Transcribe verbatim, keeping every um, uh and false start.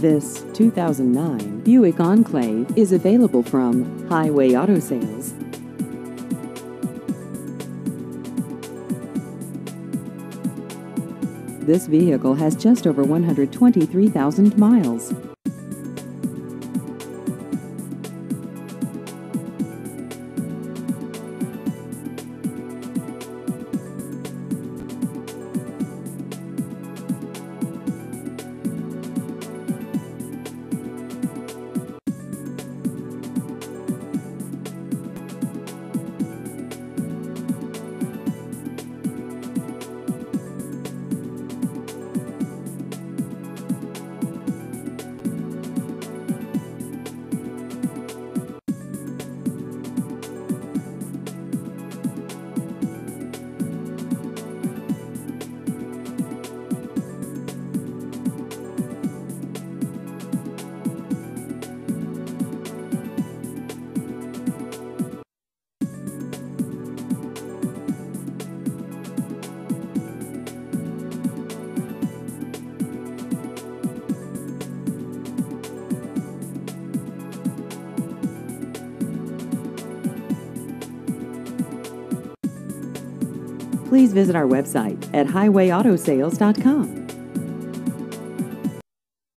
This two thousand nine Buick Enclave is available from Highway Auto Sales. This vehicle has just over one hundred twenty-three thousand miles. Please visit our website at highway auto sales dot com.